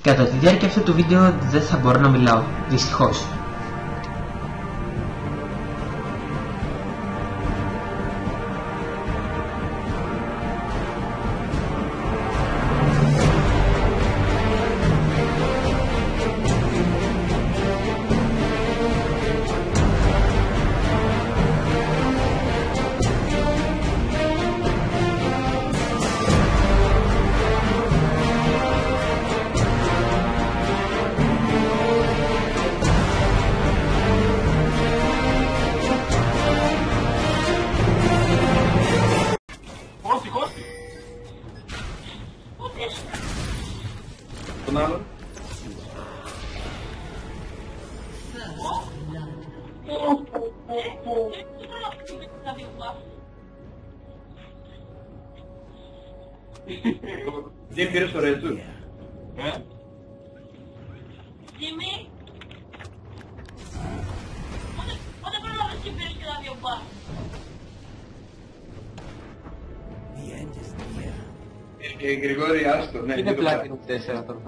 Κατά τη διάρκεια αυτού του βίντεο δεν θα μπορώ να μιλάω, δυστυχώς. Τον άλλον. Τι πήρες το ρέτζου? Τζίμι, πότε πρόλαβες και πήρες και τα δύο μπα? Γρηγόρη, άστο, ναι. Είναι πλάτινο 4 τώρα.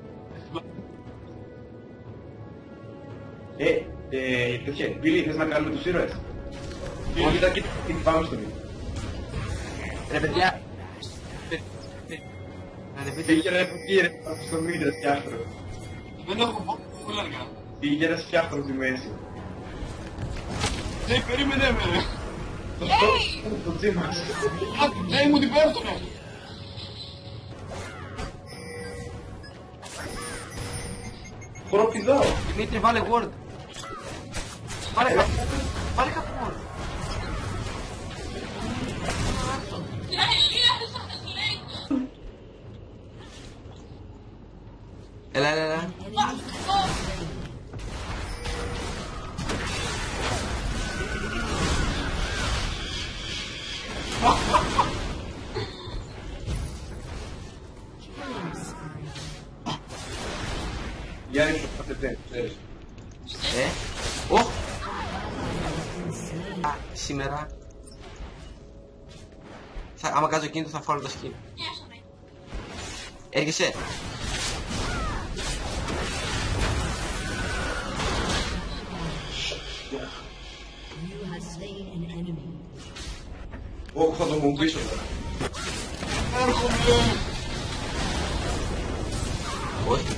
Τέτοια, Μπίλι, θες να κάνουμε τους ήρωες? Κοίτα, κοίτα, πάμε στο μήνυμα. Ρε παιδιά. Πήγαινε που κύριε, στο μήνυμα φτιάχνω. Δεν έχω πολλά αργά. Πήγαινε φτιάχνω τη μέση. Ναι, περίμενε με. Το τσίμα. Ναι, μου την πέφτουνε. Χοροπηδάω. Δημήτρη, βάλε word. Βάλε κάποιο word. Έλα. Γιάννη, σου πατετέ, ξέρεις. Σήμερα. Άμα κάνω κίνητο θα φάω το skin. Έρχεσαι. Όχι, θα το μου πίσω τώρα. Έρχομαι. Όχι.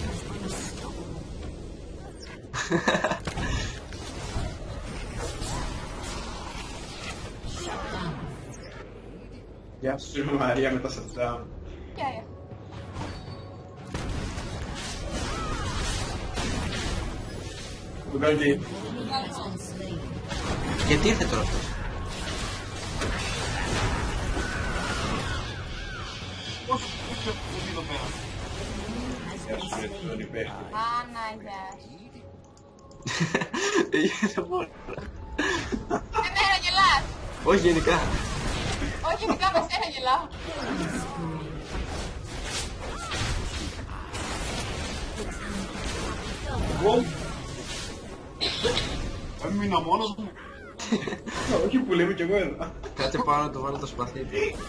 Γεια σου Μαρία με τα σατζάμ. Γεια. Το κάνω και... Γιατί ήρθε τώρα αυτός? Πώς είναι εδώ πέρα? Γεια σου ρε, τον υπέχτη. Άννα, γεια. Έγινε μόνο. Εμένα γελάς. Όχι γενικά. Όχι, γενικά με σένα γελάω. Εγώ έμεινα μόνος μου. Όχι που λέμε κι εγώ εδώ. Κάτσε πάνω να του βάλω το σπαθί.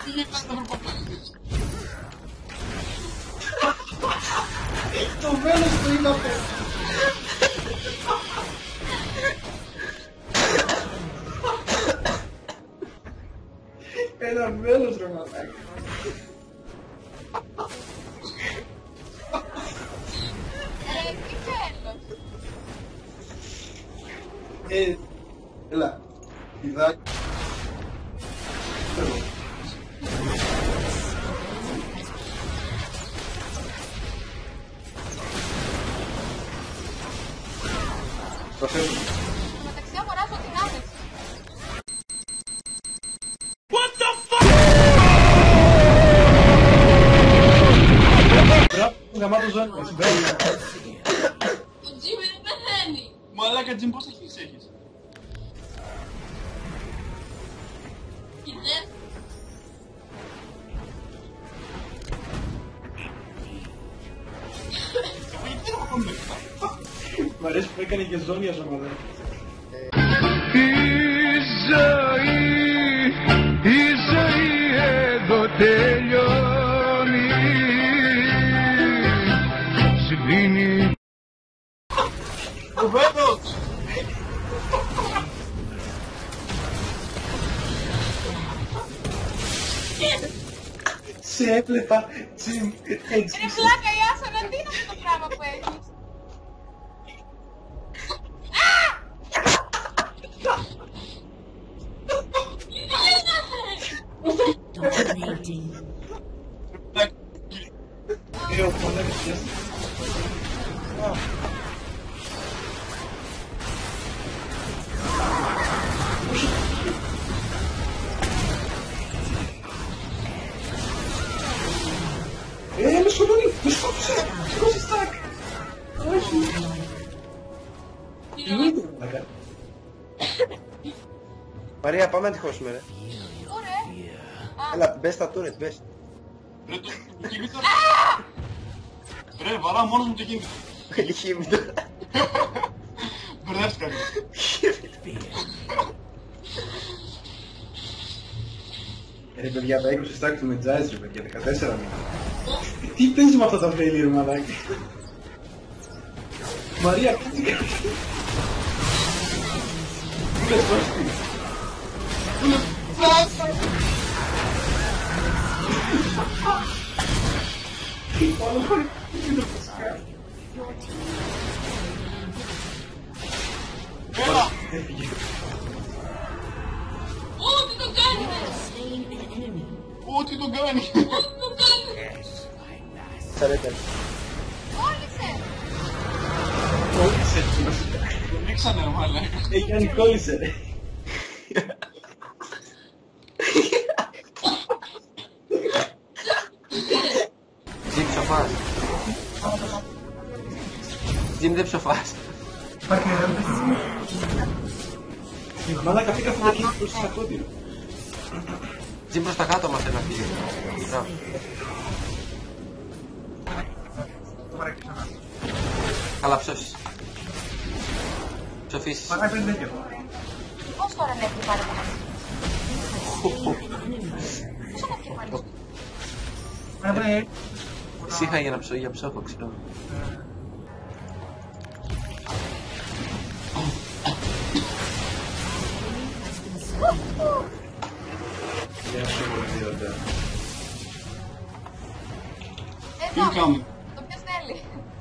Το βέλος του είναι αυτό. Ένα βέλος ρε μαλάκα. Τι θέλεις? Έλα. Πηδάκι. Το θέλω. Μεταξύ αγοράζω την άμεση. Μπράβο, γαμάτο ζώνη. Το Τζίμι δεν πεθαίνει. Μαλάκα Τζιμ, πόσα χείς έχεις? Κοίτες. Γιατί δεν έχω ακόμη λεφτά? Μ' αρέσει που έκανε και ζώνια στο μαδέ. Η ζωή εδώ τελειώνει. Λύνει. Ο Βένος! Σε έβλεπα, Τζιμ, έτσι. Ρε πλάκα η Άσονα, τι είναι αυτό το πράγμα που έχεις? Με σκοτώνει, με σκότωσε, σηκώσε στάκ. Όχι. Τι είναι να κάνει. Μαρία, πάμε να τη χώσουμε, ρε. Ωραία. Έλα, μπες στα turret, μπες. Ρε το κινητό. Ρε βαρά μόνος μου το κινητό. Λυχήμι τώρα. Μπερδεύτηκα. Ρε παιδιά, τα 20 στάκ του με τζάιζ, ρε παιδιά, 14 μήνα. Τι παίζει με αυτά τα failure, μαλάκι. Μαρία, παίζει κάτι. Πού λες, σώστη. Έλα! Έφυγε. Ω, τι το κάνεις! Ό,τι τον κάνει. Ω, τι το κάνεις! Σαρέτε. Κόλλησε! Κόλλησε. Τον ρίξανε ρε μαλάκα. Έχει κάνει κόλλησε, ρε. Τζιμ ψοφάς. Τζιμ δεν ψοφάς. Υπάρχει ερώτηση. Μαλάκα, πήγα αυτό το κίνητο προς το ακρότηρο. Τζιμ προς τα κάτω μας θέλει να φύγει. Μπράβο. Το παρέξω ξανά. Καλά ψώσεις. Ψοφήσεις. Παράει πριν τέτοιο. Πώς τώρα να έχει πάρει το μαζί? Πώς να έχει πάρει? Παράει. Σύχα για ψόφο, ξέρω. Γεια σου, ρε. Τι Εδώ, κάνουμε. το ποιος θέλει.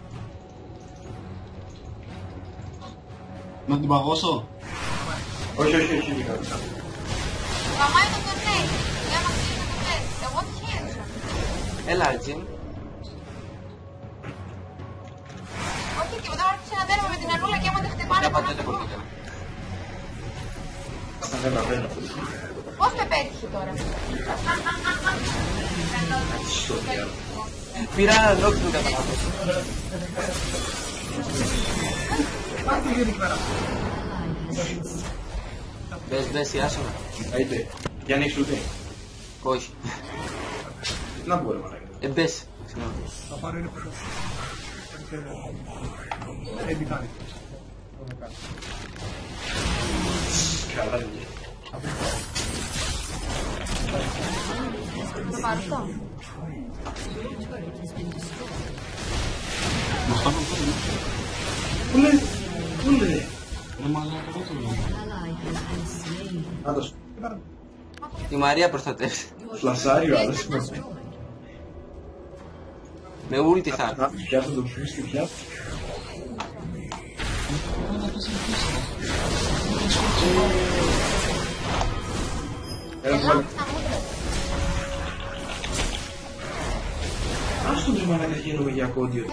Να την παγώσω. Όχι, όχι, όχι, όχι. Γαμάει το κορνέι. Δεν μας πει το κορνέι. Εγώ τι χαίρεσα. Έλα, Τζιμ. Όχι, και μετά άρχισε να δέρουμε με την Ανούλα και άμα δεν χτυπάνε Δεν πάνω πατάτε από πολύ. Στα δεν απένω. Πώς με πέτυχε τώρα? Στο διάλογο. Πήρα ένα νόξ του κατά λάθος. Μπες, η Άσονα. Άιτε, για να έχεις ούτε. Όχι. Να μπορεί, μαλάκα. Μπες. Συγγνώμη. Θα πάρω είναι πρώτο. Τι κάνει. Καλά, είναι. Το πάρω αυτό. Μας πάμε αυτό. Πού λέει, πού λέει. Ρε μαλάκα, δεν το λέω. Άντως, Η Μαρία προστατεύει. φλασάρει ο άλλος. Με ούλτη θα έρθει. Να, πιάσω το πούστη, πιάσω. Έλα, Ελά, βάλε. στα μούτρα. Ας τον μαλάκα γίνομαι για κόντιο.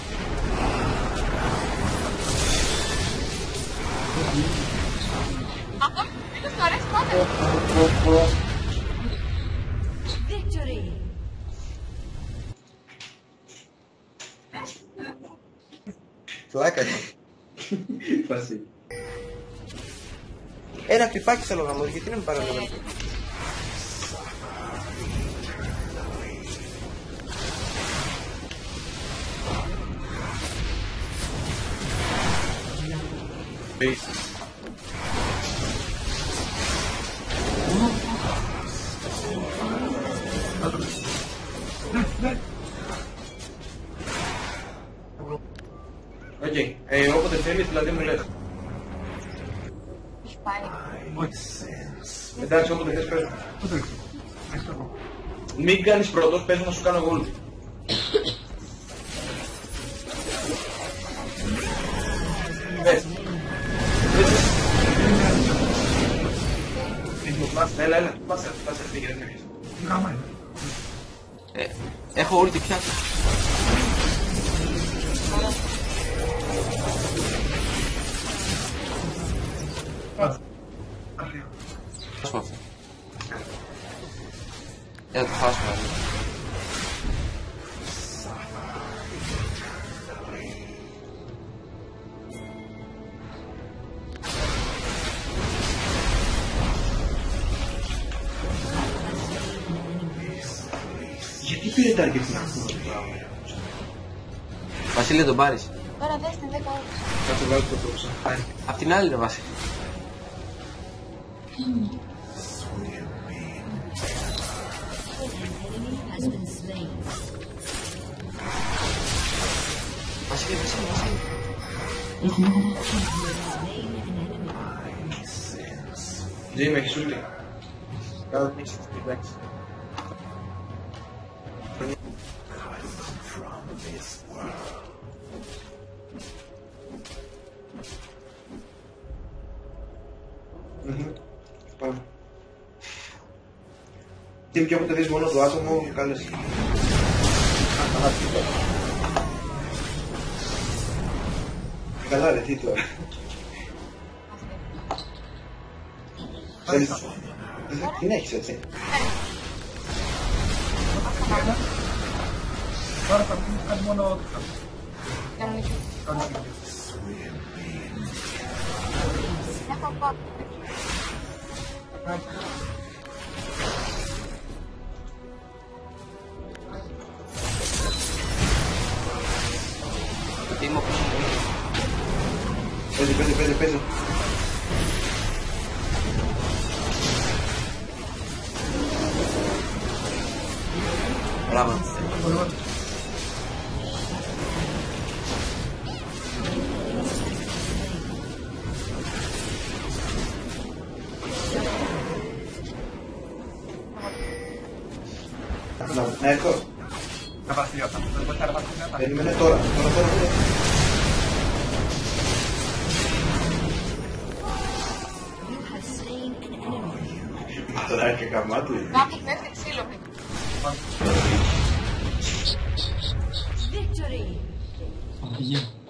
Αυτό είναι στο αρέσει τότε. Φλάκα. Φάση. Ένα χτυπάκι θέλω να μου, γιατί να με παραλαβαίνω. Οκ. Όποτε θέλεις, δηλαδή μου λες. Έχει πάει. Εντάξει, όποτε θες πες. Μην κάνεις πρώτος, πες να σου κάνω εγώ ulti. Πες. Έλα, πάσε, φύγε, δεν φύγεις. Έχω ulti πια. Χάσουμε αυτό. Το χάσουμε. Γιατί πήρε τα αρκετή να πούμε το πράγμα? Βασίλη, τον πάρεις. Τώρα δες την 10 ώρες. Θα το βγάλω το τόξο. Απ' την άλλη, ρε Βασίλη. Βασίλη. Τζίμ, έχεις ulti. Κάτω νίξεις, εντάξει. Πάμε. Τζίμ, και όποτε δεις μόνο το άτομο, κάλεσε. Καλά ρε, τι τώρα. Την έχεις έτσι. Τώρα θα κάνει μόνο Κανονική. Έχω πάω. Τι είμαι όπως Παίζει. Μπράβο. Να έρθω. τα βασιλιώτα. Δεν μπορεί να τα βασιλιώτα. Περίμενε τώρα. Μαλάκα καμάτι. Κάτι πέφτει ξύλο. Victory!